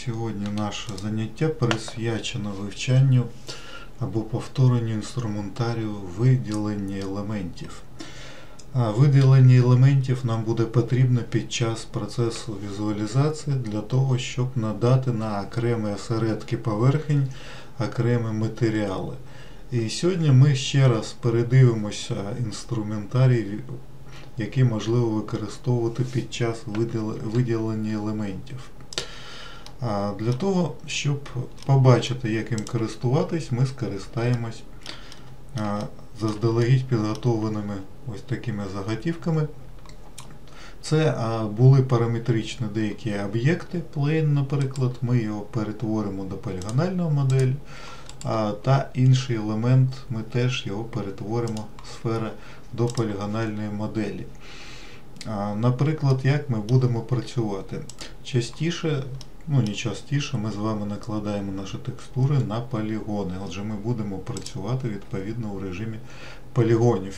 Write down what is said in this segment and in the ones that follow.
Сьогодні наше заняття присвячено вивчанню або повторенню інструментарію виділення елементів. Виділення елементів нам буде потрібно під час процесу візуалізації для того, щоб надати на окремі осередки поверхень окремі матеріали. І сьогодні ми ще раз передивимося інструментарій, який можливо використовувати під час виділення елементів. Для того, щоб побачити, як їм користуватись, ми скористаємось заздалегідь підготовленими ось такими заготівками. Це були параметричні деякі об'єкти, plane, наприклад, ми його перетворимо до полігональної моделі, та інший елемент ми теж його перетворимо сфера до полігональної моделі. Наприклад, як ми будемо працювати? Частіше, не частіше, ми з вами накладаємо наші текстури на полігони. Отже, ми будемо працювати відповідно у режимі полігонів.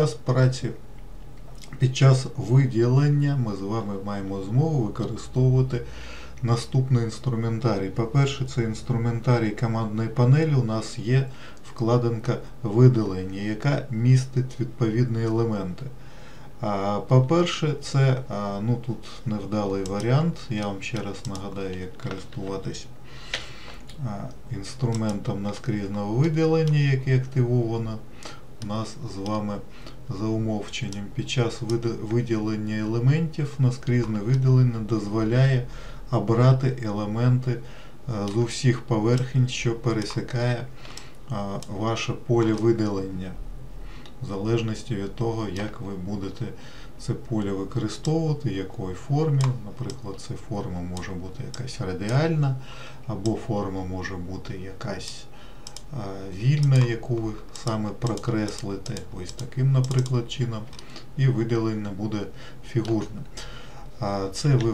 Під час виділення ми з вами маємо змогу використовувати наступний інструментарій. По-перше, це інструментарій командної панелі. У нас є вкладинка виділення, яка містить відповідні елементи. По-перше, це, тут невдалий варіант. Я вам ще раз нагадаю, як користуватись інструментом наскрізного виділення, яке активовано у нас з вами за умовченням. Під час виділення елементів наскрізне виділення дозволяє обрати елементи з усіх поверхень, що пересікає ваше поле виділення, в залежності від того, як ви будете це поле використовувати, в якій формі. Наприклад, ця форма може бути якась радіальна, або форма може бути якась вільна, яку ви саме прокреслите, ось таким, наприклад, чином, і виділення буде фігурне. Це ви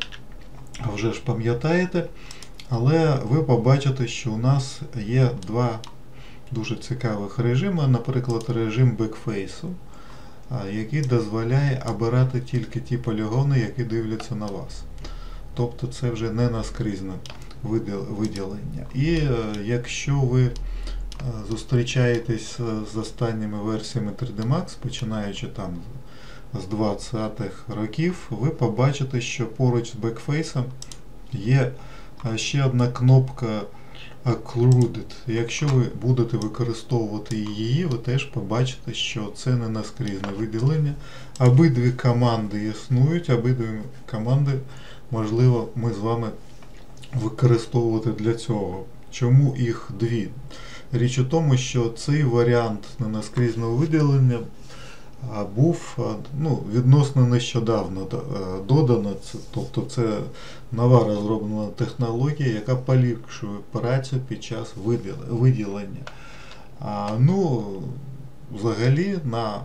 вже ж пам'ятаєте, але ви побачите, що у нас є два дуже цікавих режими, наприклад, режим бекфейсу, який дозволяє обирати тільки ті полігони, які дивляться на вас. Тобто це вже не наскрізне виділення. І якщо ви зустрічаєтесь з останніми версіями 3D Max, починаючи там з 20-х років, ви побачите, що поруч з бекфейсом є ще одна кнопка Occluded. Якщо ви будете використовувати її, ви теж побачите, що це не наскрізне виділення. Обидві команди існують, обидві команди, можливо, ми з вами використовувати для цього. Чому їх дві? Річ у тому, що цей варіант ненаскрізного виділення був відносно нещодавно додано, тобто це нова розроблена технологія, яка полегшує працю під час виділення. Взагалі на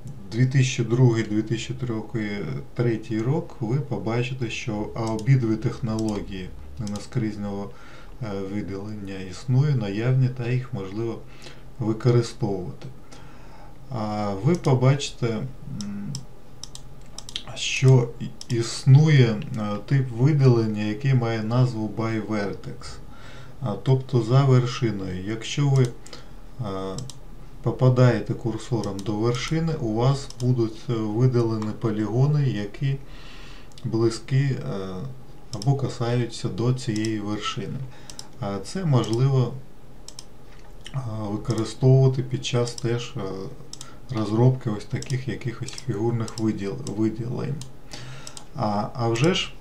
2002-2003 рік ви побачите, що обидві технології ненаскрізного виділення існують, наявні, та їх можливо використовувати. Ви побачите, що існує тип виділення, який має назву by vertex, тобто за вершиною. Якщо ви попадаєте курсором до вершини, у вас будуть виділені полігони, які близькі або касаються до цієї вершини. Це можливо використовувати під час теж розробки ось таких якихось фігурних виділень. А вже ж,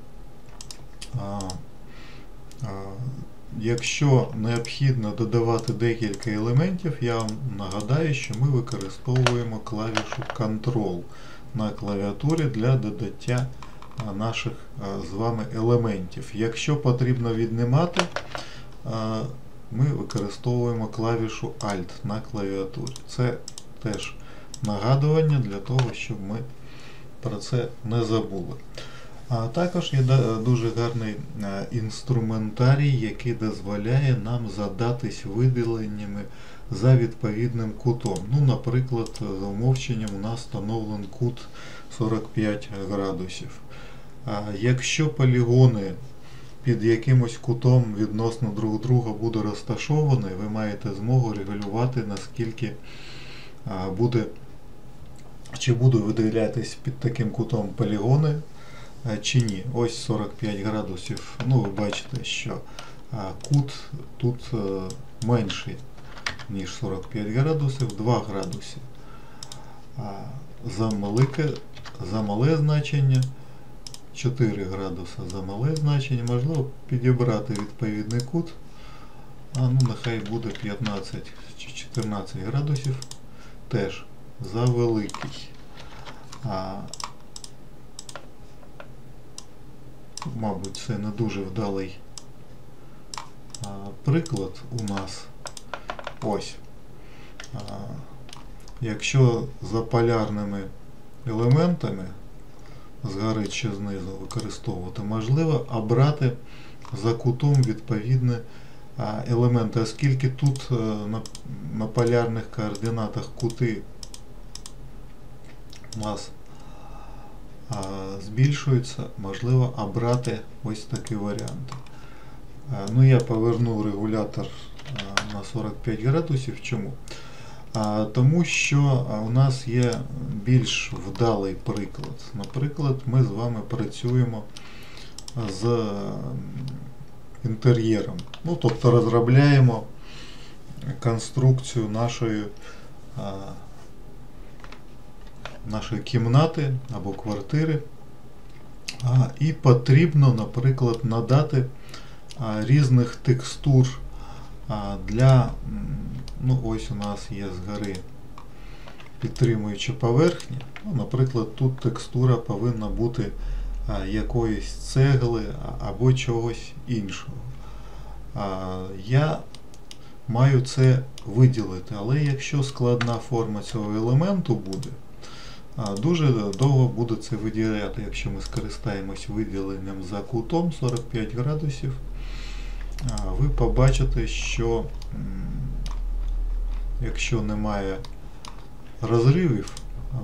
якщо необхідно додавати декілька елементів, я вам нагадаю, що ми використовуємо клавішу Ctrl на клавіатурі для додаття наших з вами елементів. Якщо потрібно віднімати, ми використовуємо клавішу Alt на клавіатурі. Це теж нагадування для того, щоб ми про це не забули. Також є дуже гарний інструментарій, який дозволяє нам задатись виділеннями за відповідним кутом. Наприклад, за умовченням у нас встановлений кут 45 градусів. Якщо полігони під якимось кутом відносно друг друга буде розташований, ви маєте змогу регулювати, наскільки буде, чи будуть виділятись під таким кутом полігони, чи ні. Ось 45 градусів. Ну, ви бачите, що кут тут менший, ніж 45 градусів, 2 градуси. За мале значення 4 градуси за мале значення, можливо підібрати відповідний кут, ну нехай буде 15 чи 14 градусів, теж за великий. Мабуть, це не дуже вдалий приклад у нас. Ось. Якщо за полярними елементами згори чи знизу використовувати, можливо обрати за кутом відповідні елементи, оскільки тут на полярних координатах кути у нас збільшуються, можливо обрати ось такі варіанти. Ну, я поверну регулятор на 45 градусів. Чому? Тому що у нас є більш вдалий приклад. Наприклад, ми з вами працюємо з інтер'єром. Ну, тобто розробляємо конструкцію нашої кімнати або квартири. І потрібно, наприклад, надати різних текстур для, ну ось у нас є згори підтримуючі поверхні. Ну, наприклад, тут текстура повинна бути якоїсь цегли або чогось іншого. Я маю це виділити, але якщо складна форма цього елементу буде, дуже довго буде це виділяти. Якщо ми скористаємось виділенням за кутом 45 градусів, ви побачите, що якщо немає розривів,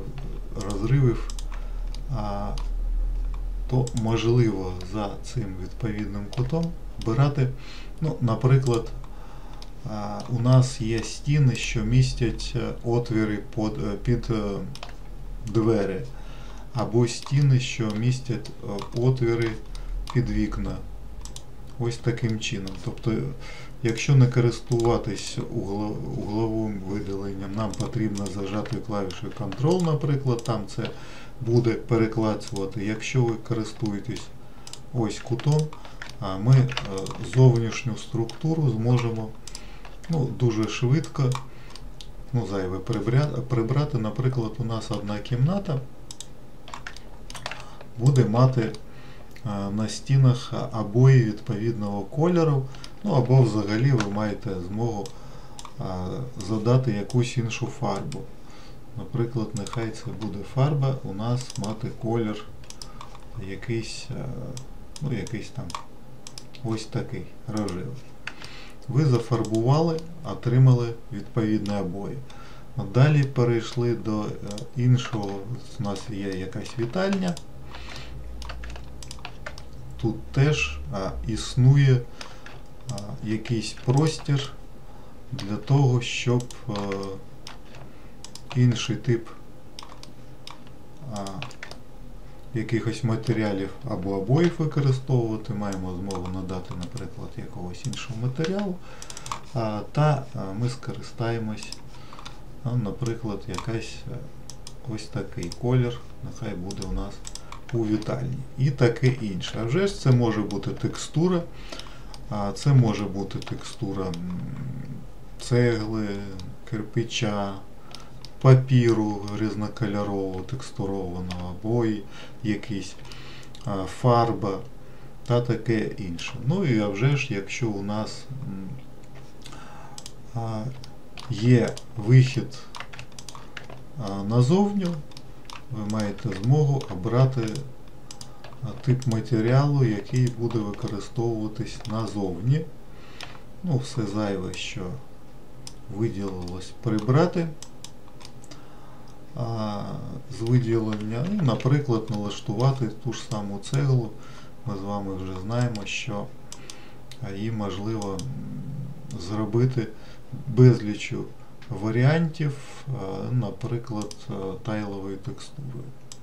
то можливо за цим відповідним кутом обирати, ну, наприклад, у нас є стіни, що містять отвіри під двері, або стіни, що містять отвіри під вікна. Ось таким чином. Тобто, якщо не користуватись угловим виділенням, нам потрібно зажати клавішою Ctrl, наприклад, там це буде переклацувати. Якщо ви користуєтесь ось кутом, ми зовнішню структуру зможемо, ну, дуже швидко, ну, зайве прибрати. Наприклад, у нас одна кімната буде мати на стінах обої відповідного кольору, ну або взагалі ви маєте змогу задати якусь іншу фарбу. Наприклад, нехай це буде фарба у нас мати колір якийсь, ну якийсь там ось такий рожевий. Ви зафарбували, отримали відповідні обої. Далі перейшли до іншого, у нас є якась вітальня. Тут теж існує якийсь простір для того, щоб інший тип якихось матеріалів або обоїв використовувати. Маємо змогу надати, наприклад, якогось іншого матеріалу, та ми скористаємось, наприклад, якась ось такий колір, нехай буде у нас у вітальні. І таке інше. А вже ж це може бути текстура, це може бути текстура цегли, кирпича, папіру різнокольорового, текстурованого, обої, якісь фарба та таке інше. Ну і а вже ж, якщо у нас є вихід назовню, ви маєте змогу обрати тип матеріалу, який буде використовуватись назовні. Ну, все зайве, що виділилось, прибрати з виділення. І, наприклад, налаштувати ту ж саму цеглу ми з вами вже знаємо, що її можливо зробити безлічю варіантів, наприклад, тайлової текстури.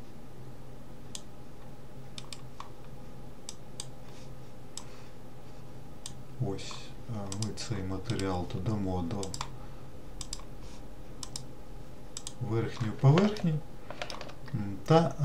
Ось ми цей матеріал додамо до верхньої поверхні, та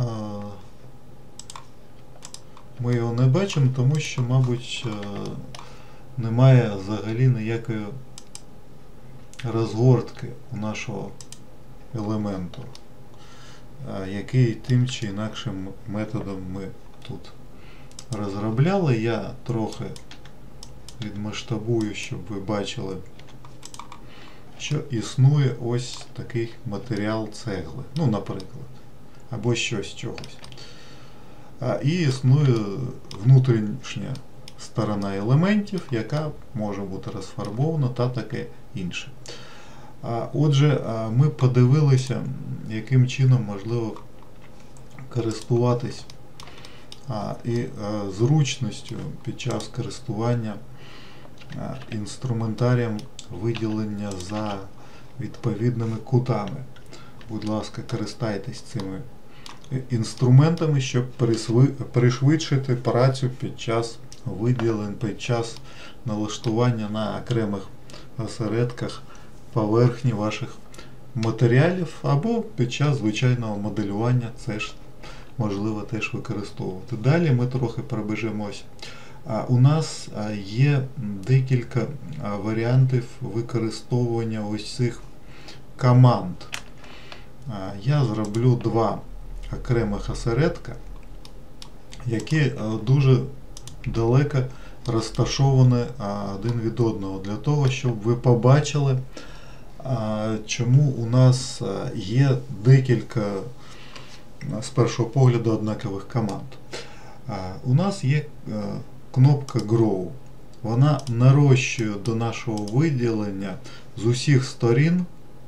ми його не бачимо, тому що, мабуть, немає взагалі ніякої розгортки у нашого елементу, який тим чи інакшим методом ми тут розробляли. Я трохи відмасштабую, щоб ви бачили, що існує ось такий матеріал цегли, ну, наприклад, або щось чогось. І існує внутрішня сторона елементів, яка може бути розфарбована та таке інше. Отже, ми подивилися, яким чином можливо користуватись і зручністю під час користування інструментарієм виділення за відповідними кутами. Будь ласка, користайтесь цими інструментами, щоб пришвидшити працю під час виділень, під час налаштування на окремих осередках поверхні ваших матеріалів, або під час звичайного моделювання це ж можливо теж використовувати. Далі ми трохи пробіжимось. У нас є декілька варіантів використовування ось цих команд. Я зроблю два окремих осередка, які дуже далеко розташовані один від одного, для того, щоб ви побачили, чому у нас є декілька, з першого погляду, однакових команд. У нас є кнопка Grow. Вона нарощує до нашого виділення з усіх сторін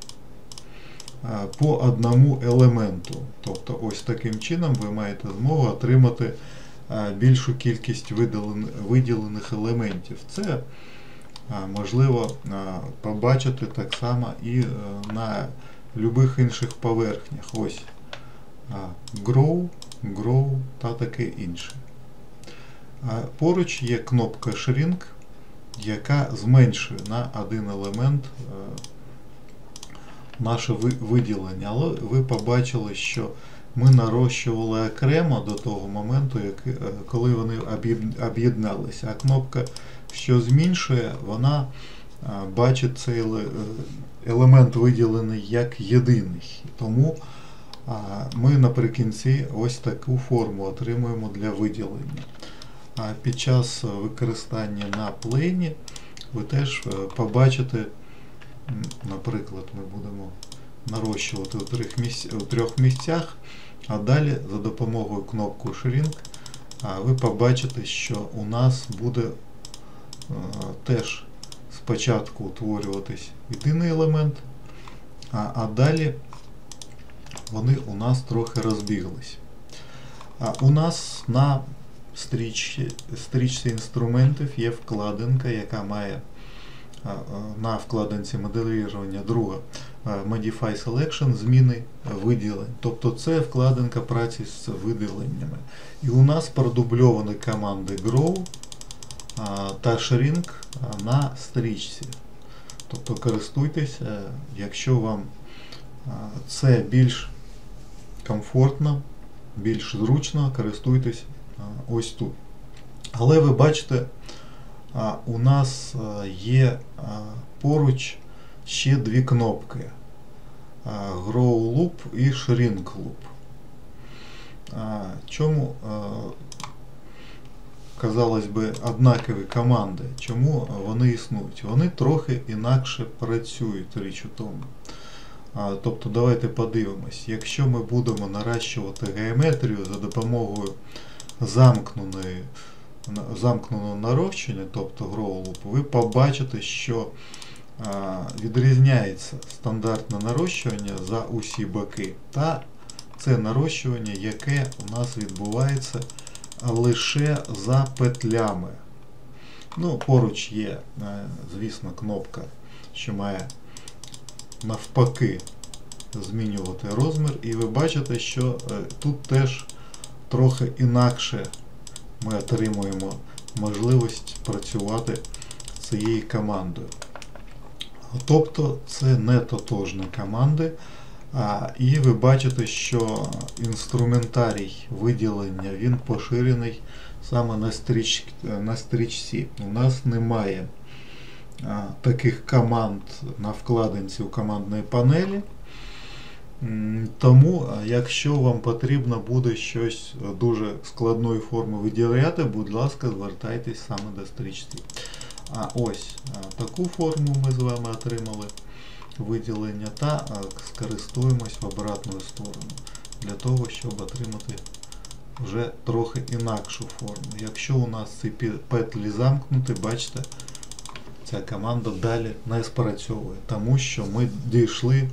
по одному елементу. Тобто ось таким чином ви маєте змогу отримати більшу кількість виділених елементів. Це можливо побачити так само і на будь-яких інших поверхнях. Ось Grow, Grow та таке інше. Поруч є кнопка Shrink, яка зменшує на один елемент наше виділення. Але ви побачили, що ми нарощували окремо до того моменту, коли вони об'єдналися. А кнопка, що зменшує, вона бачить цей елемент виділений як єдиний. Тому ми наприкінці ось таку форму отримуємо для виділення. А під час використання на плейні ви теж побачите, наприклад, ми будемо нарощувати у трьох місцях, а далі за допомогою кнопки Shrink ви побачите, що у нас буде теж спочатку утворюватись єдиний елемент, а далі вони у нас трохи розбіглись. У нас на стрічці інструментів є вкладинка, яка має на вкладинці моделірування друга Modify Selection, зміни виділень. Тобто це вкладинка праці з виділеннями. І у нас продубльовані команди Grow та Shrink на стрічці. Тобто користуйтеся, якщо вам це більш комфортно, більш зручно, користуйтесь ось тут. Але ви бачите, у нас є поруч ще дві кнопки Grow Loop і Shrink Loop. Чому, казалось би, однакові команди? Чому вони існують? Вони трохи інакше працюють, річ у тому. Тобто давайте подивимось, якщо ми будемо наращувати геометрію за допомогою замкненого нарощення, тобто Grow Loop, ви побачите, що відрізняється стандартне нарощування за усі боки та це нарощування, яке у нас відбувається лише за петлями. Ну, поруч є, звісно, кнопка, що має навпаки змінювати розмір. І ви бачите, що тут теж трохи інакше ми отримуємо можливість працювати цією командою. Тобто це не тотожні команди. І ви бачите, що інструментарій виділення, він поширений саме на стрічці. У нас немає таких команд на вкладинці у командної панелі. Тому, якщо вам потрібно буде щось дуже складної форми виділяти, будь ласка, звертайтесь саме до стрічці. А ось таку форму ми з вами отримали виділення та скористуємось в обратну сторону для того, щоб отримати вже трохи інакшу форму. Якщо у нас ці петлі замкнуті, бачите, ця команда далі не спрацьовує, тому що ми дійшли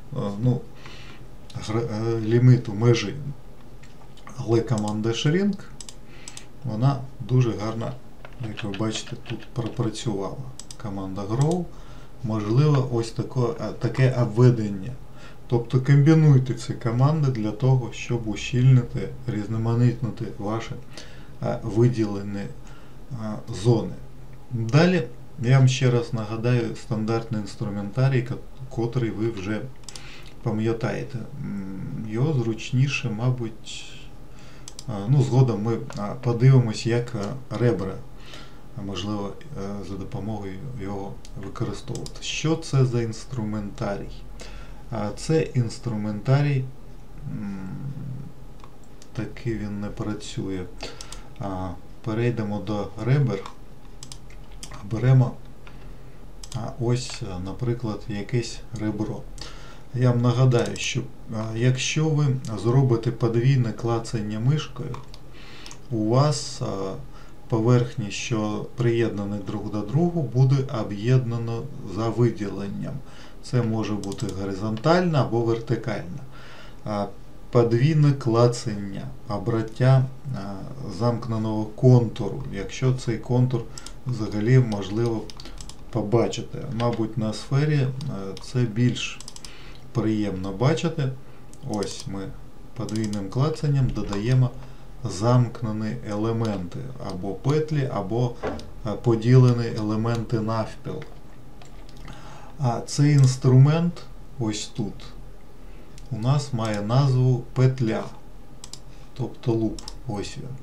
ліміту межі. Але команда Shrink, вона дуже гарно, як ви бачите, тут пропрацювала. Команда Grow, можливо, ось таке обведення. Тобто комбінуйте ці команди для того, щоб ущільнити, різноманітнити ваші виділені зони. Далі я вам ще раз нагадаю стандартний інструментарій, котрий ви вже пам'ятаєте. Його зручніше, мабуть, згодом ми подивимось, як ребра, можливо, за допомогою його використовувати. Що це за інструментарій? Це інструментарій, такий він не працює. Перейдемо до ребер, беремо ось, наприклад, якесь ребро. Я вам нагадаю, що якщо ви зробите подвійне клацання мишкою, у вас поверхні, що приєднані друг до другу, буде об'єднано за виділенням. Це може бути горизонтальна або вертикальна. Подвійне клацання, обраття замкненого контуру, якщо цей контур взагалі можливо побачити. Мабуть, на сфері це більш приємно бачити. Ось ми подвійним клацанням додаємо замкнені елементи, або петлі, або поділені елементи навпіл. А цей інструмент ось тут у нас має назву петля, тобто луп, ось він.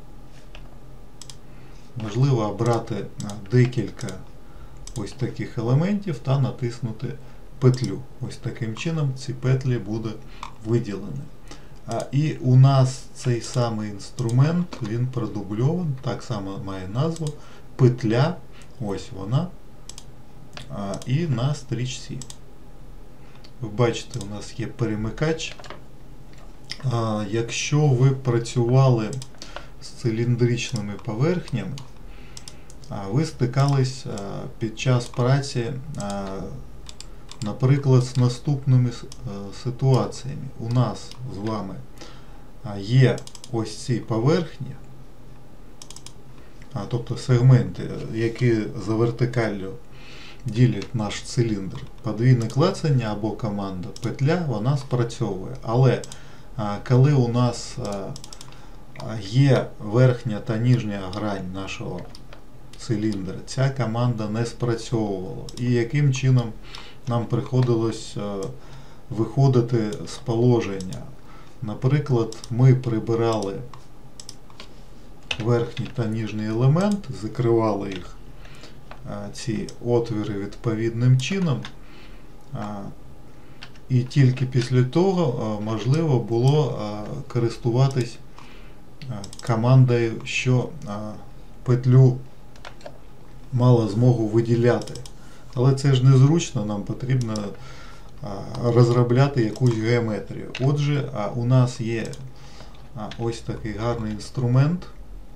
Можливо обрати декілька ось таких елементів та натиснути петлю. Ось таким чином ці петлі буде виділені. І у нас цей самий інструмент, він продубльований, так само має назву петля, ось вона, і на стрічці. Ви бачите, у нас є перемикач. Якщо ви працювали з циліндричними поверхнями, ви стикались під час праці, наприклад, з наступними ситуаціями. У нас з вами є ось ці поверхні, тобто сегменти, які за вертикаллю ділять наш циліндр. Подвійне клацання або команда петля, вона спрацьовує. Але коли у нас є верхня та нижня грань нашого циліндра, ця команда не спрацьовувала. І яким чином нам приходилось виходити з положення. Наприклад, ми прибирали верхній та нижній елемент, закривали їх, ці отвіри відповідним чином, і тільки після того можливо було користуватись командою, що петлю мала змогу виділяти. Але це ж незручно, нам потрібно розробляти якусь геометрію. Отже, у нас є ось такий гарний інструмент,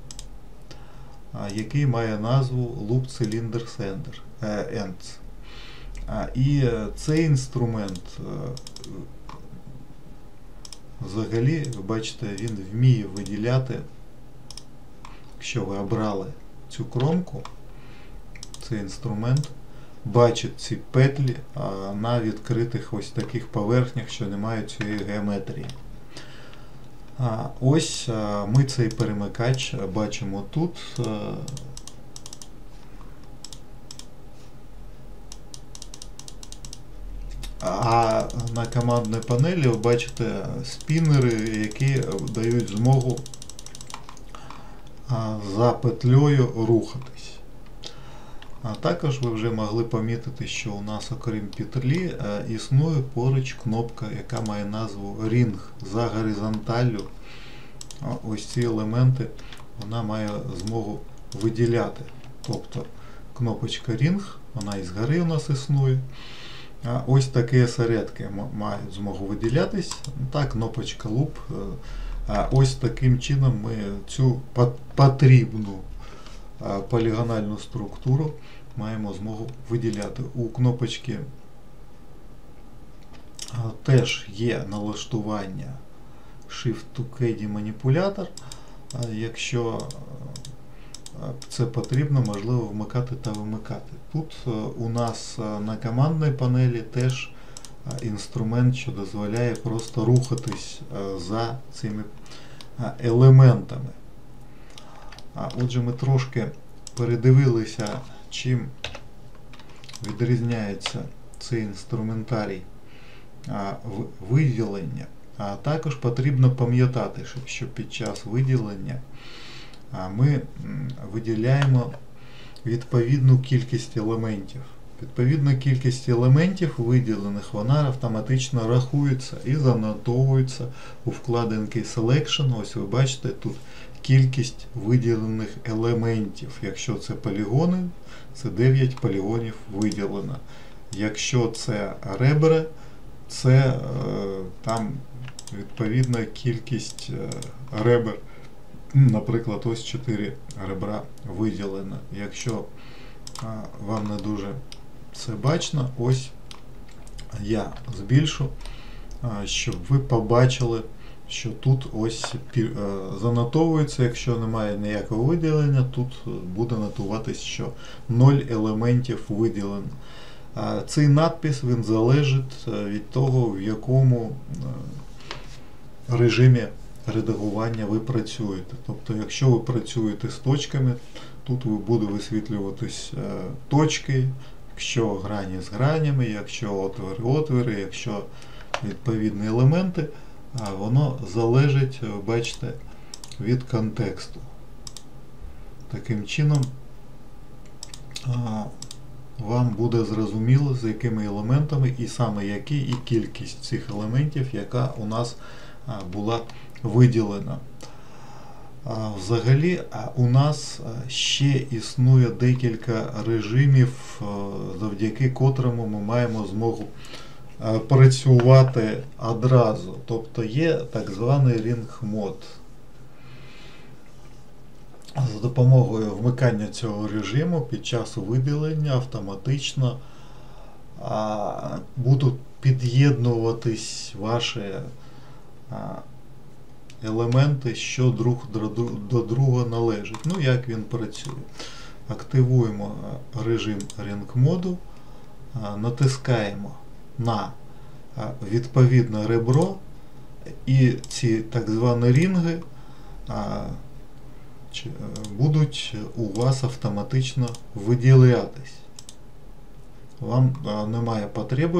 який має назву Loop Cylinder Ends. І цей інструмент, взагалі, ви бачите, він вміє виділяти якщо ви обрали цю кромку, цей інструмент бачить ці петлі на відкритих ось таких поверхнях, що не мають цієї геометрії. Ось ми цей перемикач бачимо тут. А на командній панелі ви бачите спінери, які дають змогу за петлею рухатись. А також ви вже могли помітити, що у нас, окрім петлі, існує поруч кнопка, яка має назву Ring. За горизонталлю ось ці елементи вона має змогу виділяти. Тобто кнопочка Ring, вона і згори у нас існує. Ось такі осередки мають змогу виділятись. Та кнопочка Loop. Ось таким чином ми цю потрібну полігональну структуру маємо змогу виділяти. У кнопочки теж є налаштування Shift-to-K деманіпулятор. Якщо це потрібно, можливо вмикати та вимикати. Тут у нас на командній панелі теж інструмент, що дозволяє просто рухатись за цими елементами. Отже, ми трошки передивилися, чим відрізняється цей інструментарій виділення. А також потрібно пам'ятати, що під час виділення ми виділяємо відповідну кількість елементів. Відповідна кількість елементів виділених, вона автоматично рахується і занотовується у вкладинки Selection. Ось ви бачите, тут кількість виділених елементів. Якщо це полігони, це 9 полігонів виділено. Якщо це ребра, це там відповідна кількість ребер. Наприклад, ось 4 ребра виділено. Якщо вам не дуже це бачно, ось я збільшу, щоб ви побачили, що тут ось занотовується, якщо немає ніякого виділення, тут буде нотуватись, що 0 елементів виділено. Цей надпис, він залежить від того, в якому режимі редагування ви працюєте. Тобто, якщо ви працюєте з точками, тут буде висвітлюватись точки, якщо грані з гранями, якщо отвори, якщо відповідні елементи, воно залежить, бачите, від контексту. Таким чином вам буде зрозуміло, з якими елементами і саме які, і кількість цих елементів, яка у нас була виділена. Взагалі у нас ще існує декілька режимів, завдяки котрому ми маємо змогу працювати одразу. Тобто є так званий Ring мод. За допомогою вмикання цього режиму під час виділення автоматично будуть під'єднуватись ваші елементи, що друг до друга належать. Ну, як він працює. Активуємо режим Ring моду, натискаємо на відповідне ребро, і ці так звані рінги будуть у вас автоматично виділятись. Вам немає потреби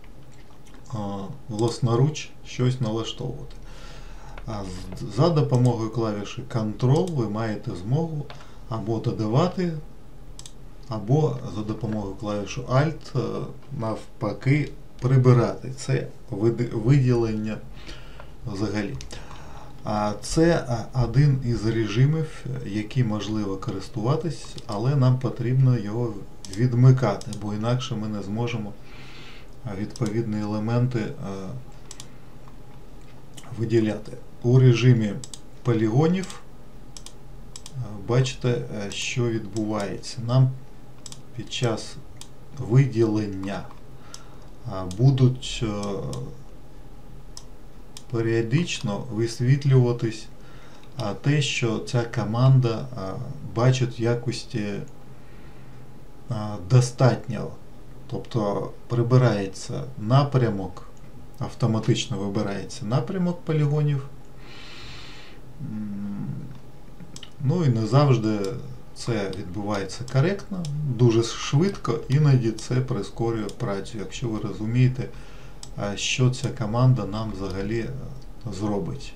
власноруч щось налаштовувати. За допомогою клавіші Ctrl ви маєте змогу або додавати, або за допомогою клавіші Alt навпаки прибирати. Це виділення взагалі. Це один із режимів, який можливо користуватись, але нам потрібно його відмикати, бо інакше ми не зможемо відповідні елементи виділяти. У режимі полігонів бачите, що відбувається. Нам під час виділення будуть періодично висвітлюватись те, що ця команда бачить в якості достатнього. Тобто прибирається напрямок, автоматично вибирається напрямок полігонів. Ну і не завжди це відбувається коректно, дуже швидко, іноді це прискорює працю, якщо ви розумієте, що ця команда нам взагалі зробить.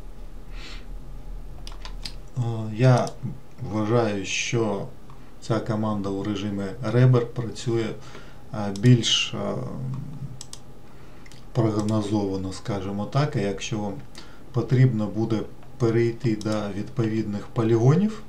Я вважаю, що ця команда у режимі Reber працює більш прогнозовано, скажімо так, і якщо вам потрібно буде перейти до відповідних полігонів,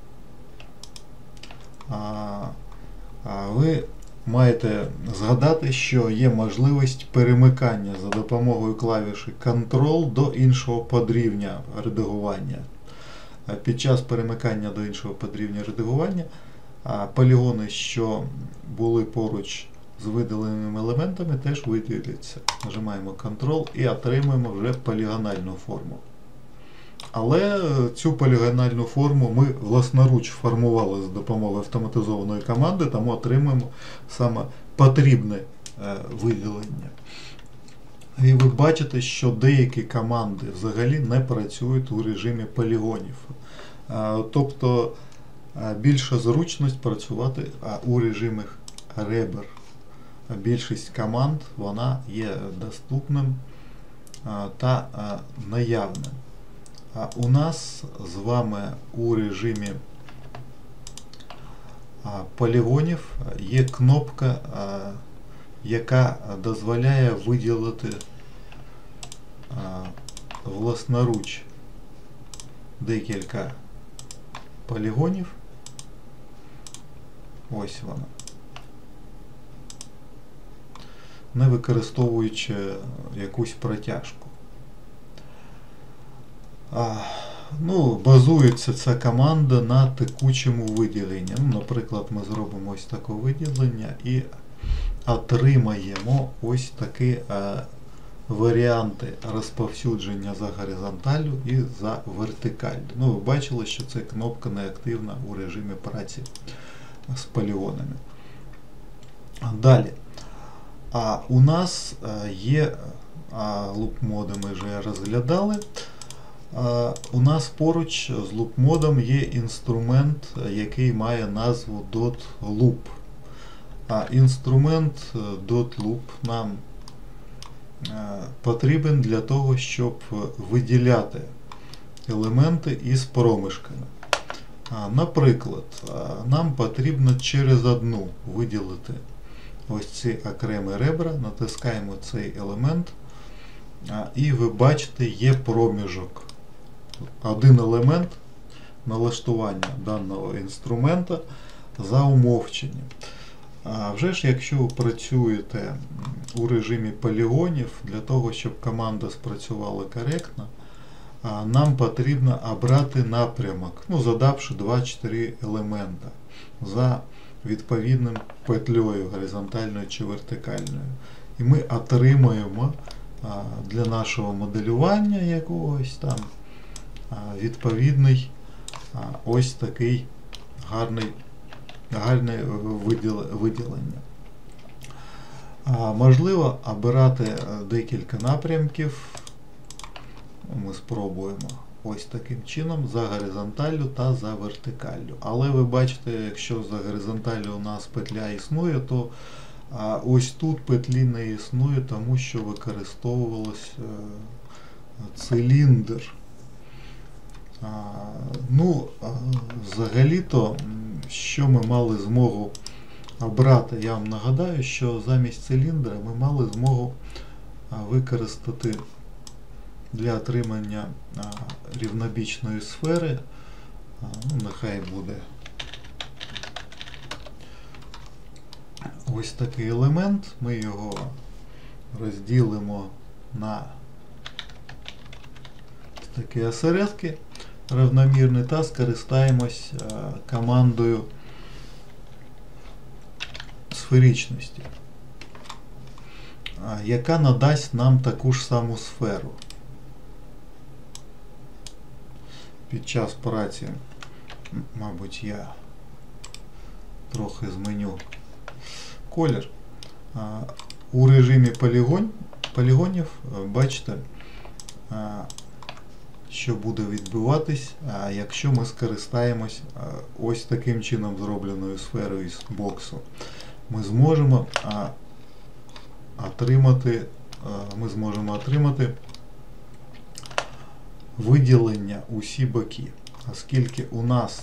ви маєте згадати, що є можливість перемикання за допомогою клавіші Ctrl до іншого подрівня редагування. Під час перемикання до іншого подрівня редагування полігони, що були поруч з виділеними елементами, теж виділяться. Нажимаємо Ctrl і отримуємо вже полігональну форму. Але цю полігональну форму ми власноруч формували за допомогою автоматизованої команди, тому отримуємо саме потрібне виділення. І ви бачите, що деякі команди взагалі не працюють у режимі полігонів. Тобто більша зручність працювати у режимі Reber. Більшість команд вона є доступним та наявним. У нас з вами у режимі полігонів є кнопка, яка дозволяє виділити власноруч декілька полігонів. Ось вона. Не використовуючи якусь протяжку. Базується ця команда на текучому виділенні. Наприклад, ми зробимо ось таке виділення і отримаємо ось такі варіанти розповсюдження за горизонталлю і за вертикаллю. Ви бачили, що ця кнопка не активна у режимі праці з полігонами. Далі. У нас є луп-моди, ми вже розглядали. У нас поруч з луп-модом є інструмент, який має назву .loop. Інструмент .loop нам потрібен для того, щоб виділяти елементи із проміжками. Наприклад, нам потрібно через одну виділити ось ці окремі ребра, натискаємо цей елемент, і ви бачите, є проміжок. Один елемент налаштування даного інструмента за умовченням. Вже ж, якщо ви працюєте у режимі полігонів, для того, щоб команда спрацювала коректно, нам потрібно обрати напрямок, задавши 2-4 елемента за відповідним петлею горизонтальною чи вертикальною. І ми отримуємо для нашого моделювання якогось там відповідний ось такий гарне виділення. Можливо обирати декілька напрямків. Ми спробуємо ось таким чином за горизонталлю та за вертикаллю. Але ви бачите, якщо за горизонталлю у нас петля існує, то ось тут петлі не існує, тому що використовувався циліндр. Взагалі-то, що ми мали змогу обрати, я вам нагадаю, що замість циліндра ми мали змогу використати для отримання рівнобічної сфери, нехай буде ось такий елемент, ми його розділимо на такі осередки рівномірні та скористаємось командою сферичності, яка надасть нам таку ж саму сферу. під час праці, мабуть, я трохи зміню колір. У режимі полігонів бачите, що буде відбуватись, якщо ми скористаємось ось таким чином зробленою сферою з боксу. Ми зможемо отримати виділення усі боки, оскільки у нас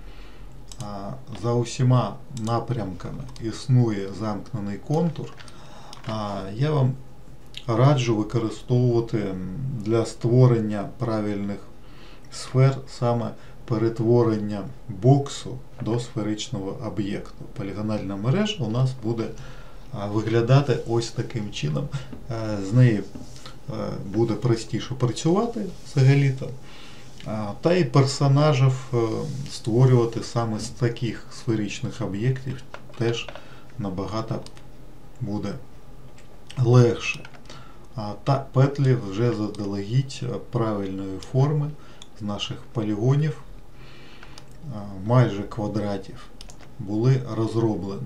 за усіма напрямками існує замкнений контур, я вам раджу використовувати для створення правильних сфер саме перетворення боксу до сферичного об'єкту. Полігональна мережа у нас буде виглядати ось таким чином. З нею буде простіше працювати взагалі-то. Та й персонажів створювати саме з таких сферичних об'єктів теж набагато буде легше. Та петлі вже заздалегідь правильної форми з наших полігонів, майже квадратів, були розроблені.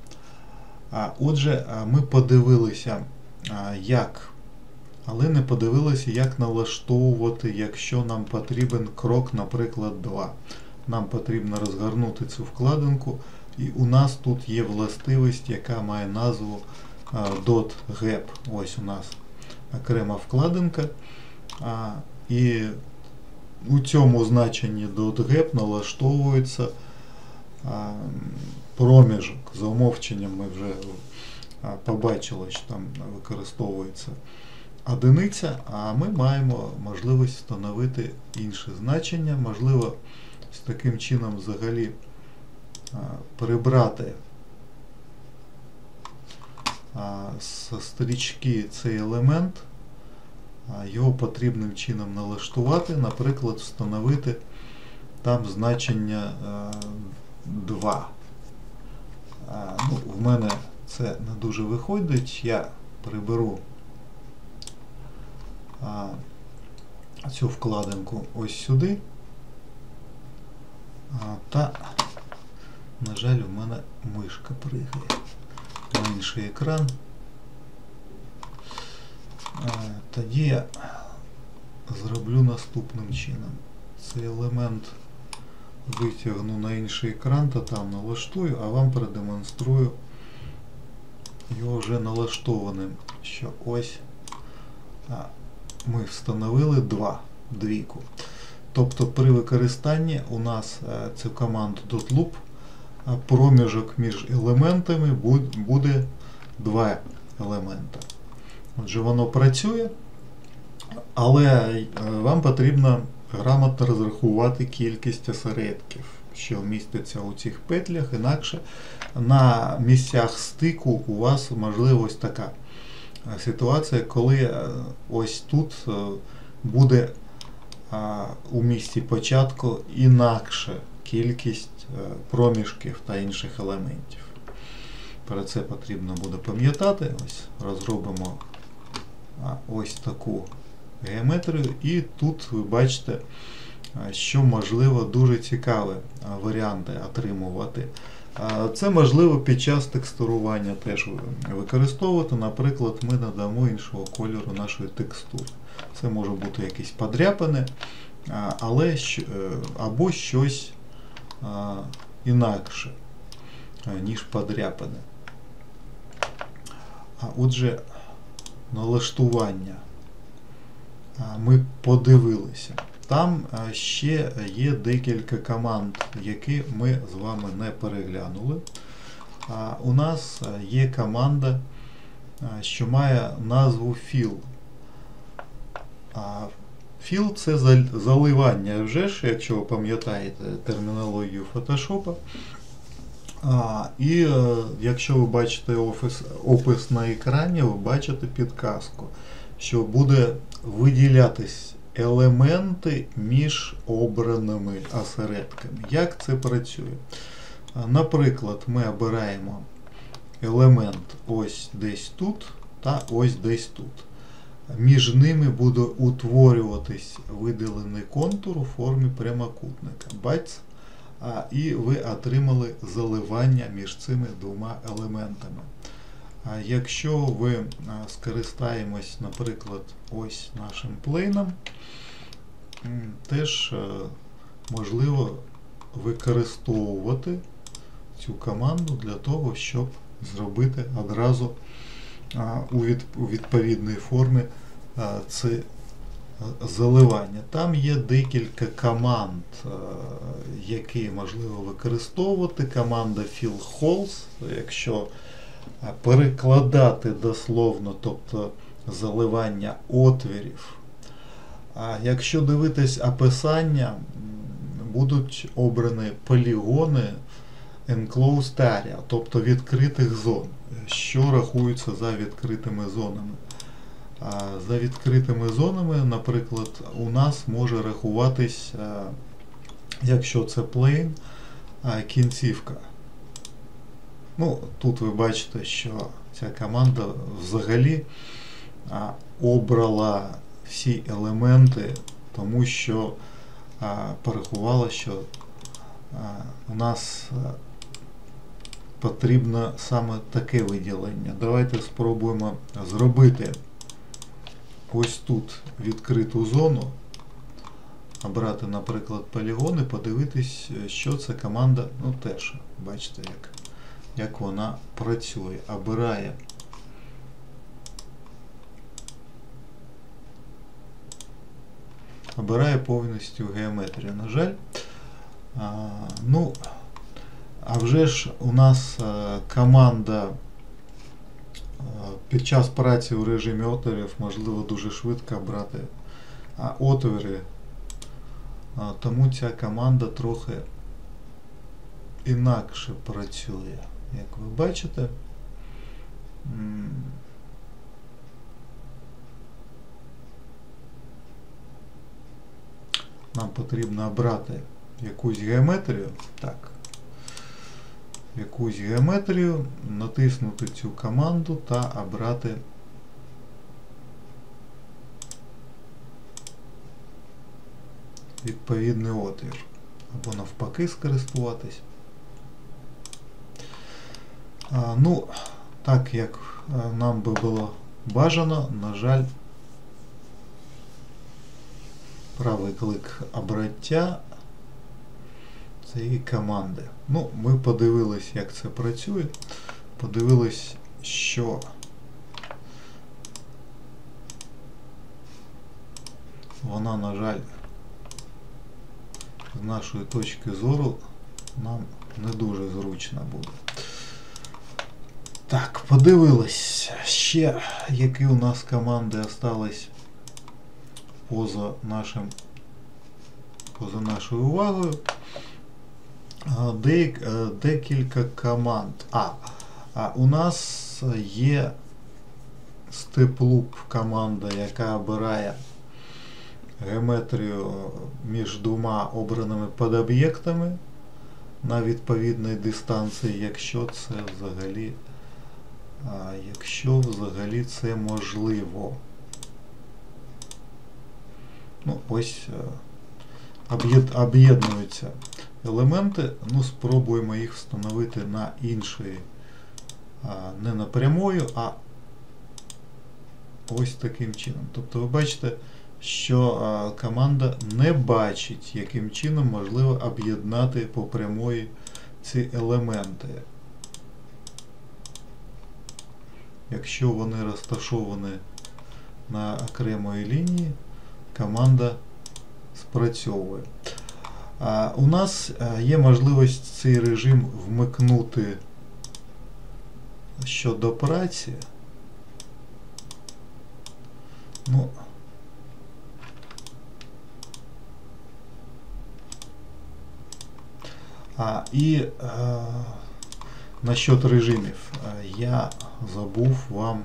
Отже, ми подивилися, але не подивилися, як налаштовувати, якщо нам потрібен крок, наприклад, 2. Нам потрібно розгорнути цю вкладинку, і у нас тут є властивість, яка має назву .gap. Ось у нас окрема вкладинка, і у цьому значенні .gap налаштовується проміжок. За умовченням ми вже побачили, що там використовується одиниця, а ми маємо можливість встановити інше значення. Можливо, з таким чином взагалі прибрати з стрічки цей елемент, його потрібним чином налаштувати, наприклад, встановити там значення 2. В мене це не дуже виходить, я приберу цю вкладинку ось сюди, та, на жаль, у мене мишка пригає на інший екран. Тоді я зроблю наступним чином. Цей елемент витягну на інший екран та там налаштую, а вам продемонструю його вже налаштованим, що ось ми встановили двійку. Тобто при використанні у нас цю команду .loop проміжок між елементами буде 2 елемента. Отже, воно працює, але вам потрібно грамотно розрахувати кількість осередків, що вміститься у цих петлях, інакше на місцях стику у вас можливо ось така ситуація, коли ось тут буде у місці початку інакше кількість проміжків та інших елементів. Про це потрібно буде пам'ятати. Ось розробимо ось таку геометрію, і тут ви бачите, що можливо дуже цікаві варіанти отримувати. Це можливо під час текстурування теж використовувати. Наприклад, ми надамо іншого кольору нашої текстури. Це може бути якесь подряпане, або щось інакше, ніж подряпане. Отже, налаштування ми подивилися. Там ще є декілька команд, які ми з вами не переглянули. У нас є команда, що має назву fill. Fill – це заливання, вже ж, якщо ви пам'ятаєте термінологію Photoshop. І якщо ви бачите опис на екрані, ви бачите підказку, що буде виділятись елементи між обраними осередками. Як це працює? Наприклад, ми обираємо елемент ось десь тут та ось десь тут. між ними буде утворюватись виділений контур у формі прямокутника. Бац! І ви отримали заливання між цими двома елементами. А якщо ви скористаємось, наприклад, ось нашим плейном, теж можливо використовувати цю команду для того, щоб зробити одразу у відповідній формі це заливання. Там є декілька команд, які можливо використовувати. Команда fill holes, якщо перекладати дословно, тобто заливання отворів. А якщо дивитись описання, будуть обрані полігони enclosed area, тобто відкритих зон, що рахується за відкритими зонами. За відкритими зонами, наприклад, у нас може рахуватись, якщо це plane, кінцівка. Ну, тут ви бачите, що ця команда взагалі обрала всі елементи, тому що порахувала, що у нас потрібно саме таке виділення. Давайте спробуємо зробити ось тут відкриту зону, обрати, наприклад, полігон і подивитись, що це команда, ну теж, бачите, як вона працює. Обирає повністю геометрію, на жаль. Ну, а вже ж у нас команда під час праці у режимі отворів можливо дуже швидко брати отвори, тому ця команда трохи інакше працює. Як ви бачите, нам потрібно обрати якусь геометрію. Так. Якусь геометрію, натиснути цю команду та обрати відповідний отвір. Або навпаки скористуватись. Ну, так як нам би було бажано, на жаль, правий клик обраття цієї команди. Ну, ми подивились, як це працює. Подивились, що вона, на жаль, з нашої точки зору нам не дуже зручно буде. Так, подивились ще, які у нас команди остались поза нашою увагою. Декілька команд. У нас є Step Loop команда, яка обирає геометрію між двома обраними подоб'єктами на відповідній дистанції, якщо взагалі це можливо. Ну, ось об'єднуються елементи, ну, спробуємо їх встановити на іншої, не напрямую, а ось таким чином. Тобто ви бачите, що команда не бачить, яким чином можливо об'єднати по прямої ці елементи. Якщо вони розташовані на окремої лінії, команда спрацьовує. У нас є можливість цей режим вмикнути щодо праці. Ну, насчет режимів я забув вам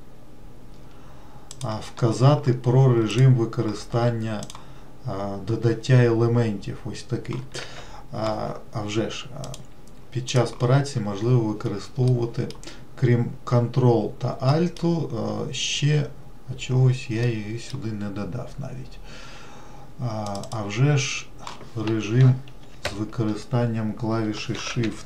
вказати про режим використання додаття елементів. Ось такий. А вже ж, під час праці можливо використовувати, крім Ctrl та Alt, ще а чогось я її сюди не додав навіть. А вже ж режим з використанням клавіші Shift.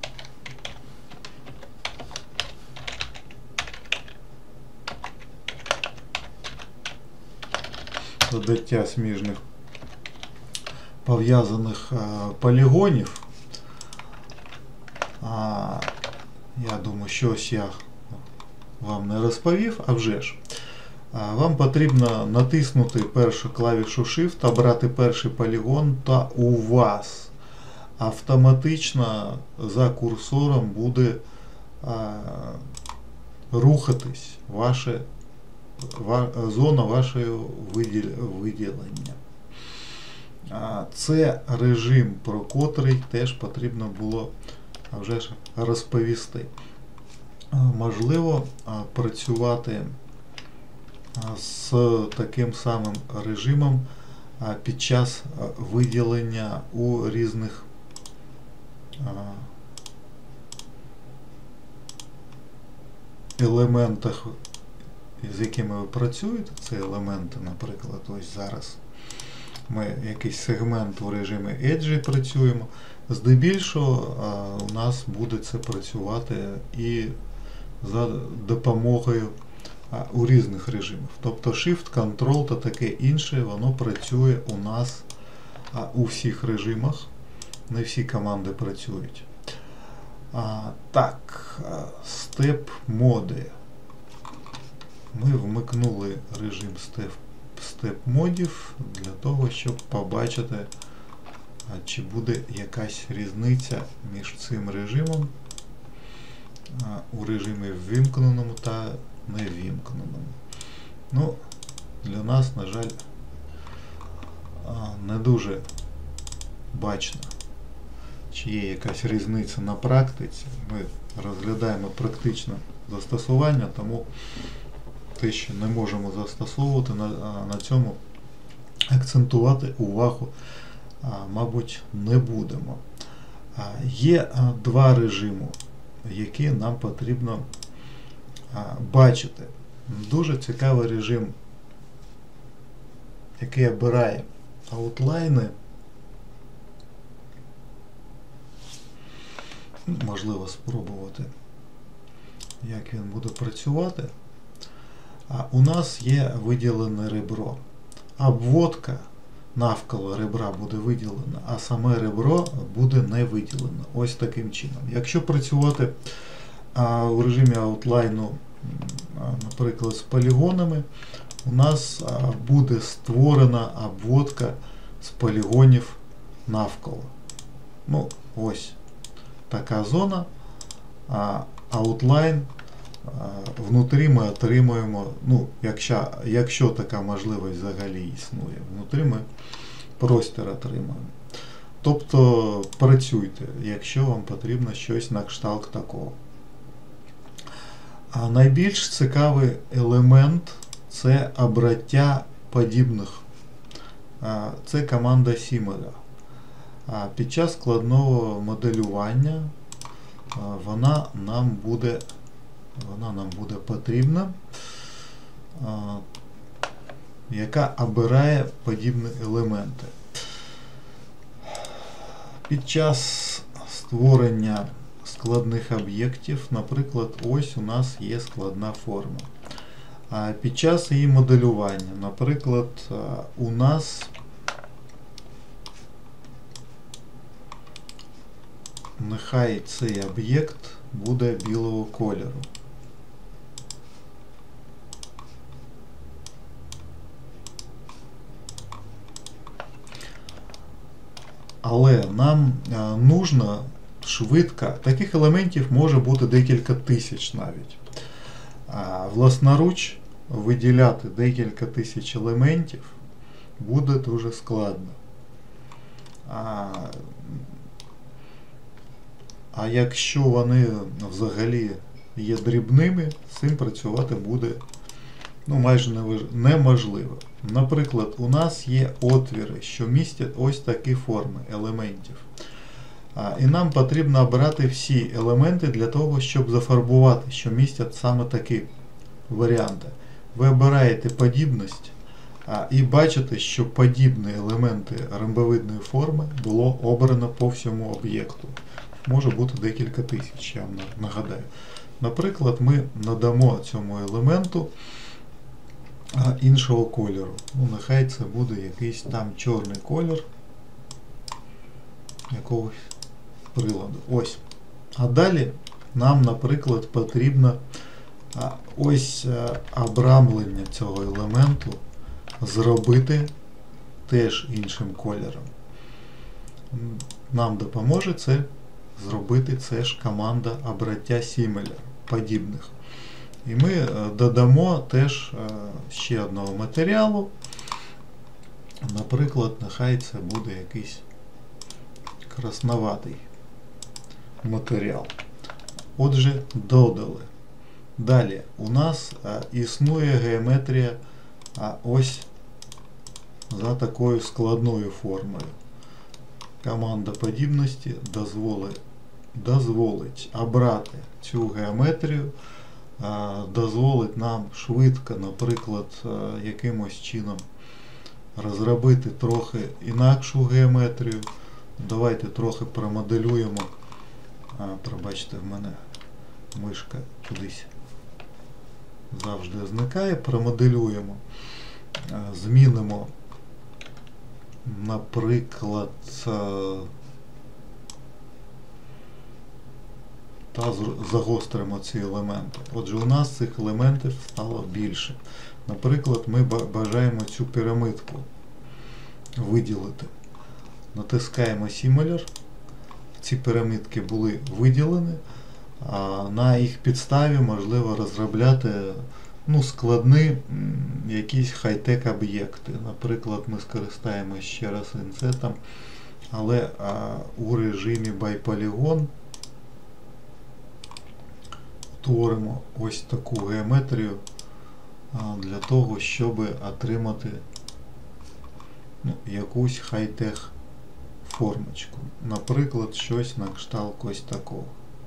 Додаття сміжних пов'язаних полігонів. Я думаю, щось я вам не розповів, а вже ж. Вам потрібно натиснути першу клавішу Shift, обрати перший полігон, та у вас автоматично за курсором буде рухатись зона вашого виділення. Це режим, про котрий теж потрібно було вже ж розповісти. Можливо працювати з таким самим режимом під час виділення у різних елементах, з якими ви працюєте. Це елементи, наприклад, ось зараз ми якийсь сегмент у режимі Edge працюємо. Здебільшого у нас буде це працювати і за допомогою у різних режимах. Тобто Shift, Ctrl та таке інше, воно працює у нас у всіх режимах. Не всі команди працюють. Так, степ моди. Ми вмикнули режим степ модів для того, щоб побачити, чи буде якась різниця між цим режимом у режимі ввімкненому та неввімкненому. Ну, для нас, на жаль, не дуже бачно, чи є якась різниця на практиці. Ми розглядаємо практичне застосування, тому те, що не можемо застосовувати, на цьому акцентувати увагу, мабуть, не будемо. Є два режими, які нам потрібно бачити. Дуже цікавий режим, який обирає аутлайни. Можливо спробувати, як він буде працювати. У нас є виділене ребро. Обводка навколо ребра буде виділена, а саме ребро буде не виділено. Ось таким чином. Якщо працювати у режимі аутлайну, наприклад, з полігонами, у нас буде створена обводка з полігонів навколо. Ну, ось така зона, аутлайн. Внутрі ми отримуємо, ну, якщо така можливість взагалі існує, внутрі ми простір отримуємо. Тобто працюйте, якщо вам потрібно щось на кшталт такого. А найбільш цікавий елемент – це обраття подібних. Це команда Simula. Під час складного моделювання вона нам буде потрібна, яка обирає подібні елементи. Під час створення складних об'єктів, наприклад, ось у нас є складна форма. Під час її моделювання, наприклад, у нас нехай цей об'єкт буде білого кольору. Але нам нужно швидко, таких елементів може бути декілька тисяч навіть. Власноруч виділяти декілька тисяч елементів буде дуже складно. А якщо вони взагалі є дрібними, з цим працювати буде майже неможливо. Наприклад, у нас є отвіри, що містять ось такі форми елементів. І нам потрібно обрати всі елементи для того, щоб зафарбувати, що містять саме такі варіанти. ви обираєте подібність і бачите, що подібні елементи ромбовидної форми було обрано по всьому об'єкту. Може бути декілька тисяч, я вам нагадаю. Наприклад, ми надамо цьому елементу іншого кольору. Ну, нехай це буде якийсь там чорний колір якогось приладу. Ось. А далі нам, наприклад, потрібно ось обрамлення цього елементу зробити теж іншим кольором. Нам допоможе це зробити ж команда обраття similar, подібних. І ми додамо теж ще одного матеріалу. Наприклад, нехай це буде якийсь красноватий матеріал. Отже, додали. Далі у нас існує геометрія ось за такою складною формою. Команда подібності дозволить обрати цю геометрію, дозволить нам швидко, наприклад, якимось чином розробити трохи інакшу геометрію. Давайте трохи промоделюємо. Пробачте, в мене мишка кудись завжди зникає. Промоделюємо. Змінимо, наприклад, та загостримо ці елементи. Отже, у нас цих елементів стало більше. Наприклад, ми бажаємо цю пірамидку виділити. Натискаємо Similar. Ці пірамидки були виділені. На їх підставі можливо розробляти складні якісь хай-тек об'єкти. Наприклад, ми скористаємося ще раз інсетом, але у режимі ByPolygon творимо ось таку геометрію для того, щоб отримати якусь хай-тек формочку. Наприклад, щось на кшталт ось такого.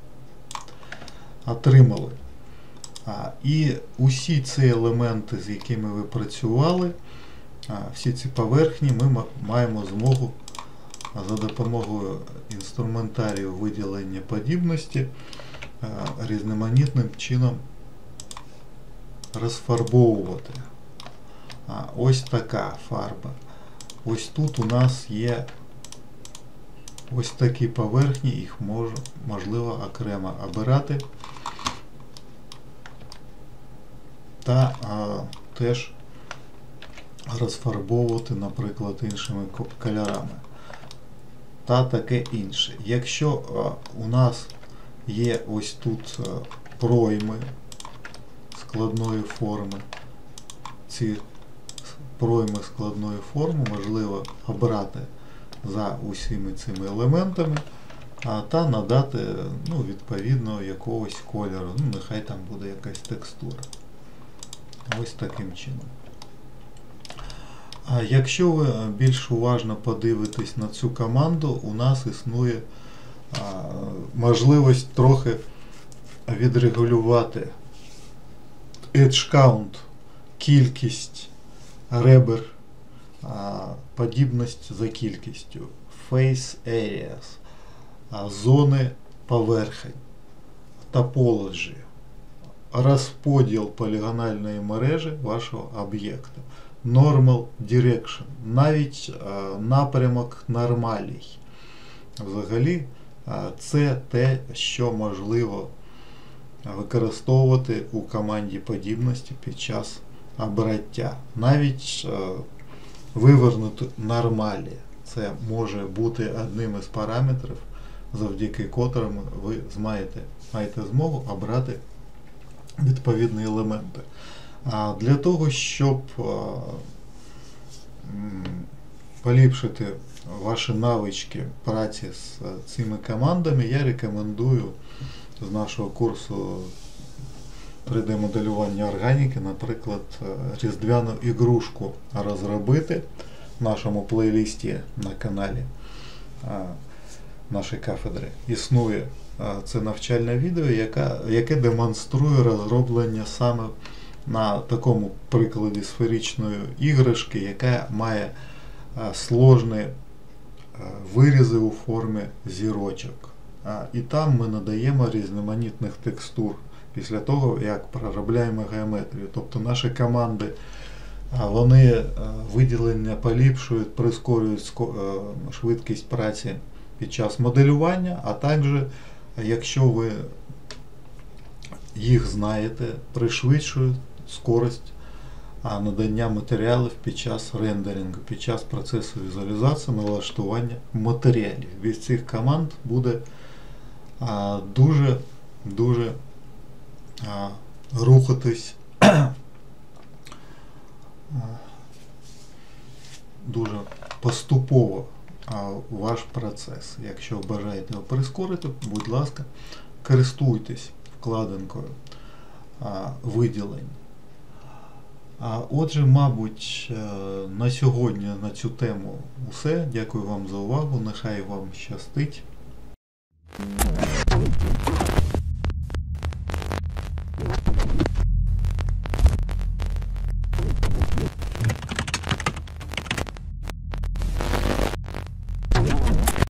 Отримали. І усі ці елементи, з якими ви працювали, всі ці поверхні ми маємо змогу за допомогою інструментарію виділення подібності різноманітним чином розфарбовувати. Ось така фарба. Ось тут у нас є ось такі поверхні, їх можливо окремо обирати та теж розфарбовувати, наприклад, іншими кольорами та таке інше. Якщо у нас є ось тут пройми складної форми, ці пройми складної форми можливо обрати за усіми цими елементами та надати відповідно якогось кольору. Нехай там буде якась текстура. Ось таким чином. Якщо ви більш уважно подивитесь на цю команду, у нас існує можливість трохи відрегулювати edge count, кількість ребер, подібність за кількістю, face areas, зони поверхень, topology, розподіл полігональної мережі вашого об'єкта, normal direction, навіть напрямок нормалій. Взагалі, це те, що можливо використовувати у команді подібності під час обраття. Навіть вивернути нормалі. Це може бути одним із параметрів, завдяки котрим ви маєте змогу обрати відповідні елементи. Для того, щоб поліпшити ваші навички праці з цими командами, я рекомендую з нашого курсу 3D-моделювання органіки, наприклад, різдвяну ігрушку розробити в нашому плейлисті на каналі нашої кафедри. Існує це навчальне відео, яке демонструє розроблення саме на такому прикладі сферичної іграшки, яка має сложні вирізи у формі зірочок. І там ми надаємо різноманітних текстур після того, як проробляємо геометрію. Тобто наші команди, вони виділення поліпшують, прискорюють швидкість праці під час моделювання, а також, якщо ви їх знаєте, пришвидшують скорость надання матеріалів під час рендерингу, під час процесу візуалізації, налаштування матеріалів. Від цих команд буде дуже рухатись дуже поступово ваш процес. Якщо бажаєте його прискорити, будь ласка, користуйтесь вкладинкою виділень. Отже, мабуть, на сьогодні на цю тему усе. Дякую вам за увагу. Нехай вам щастить.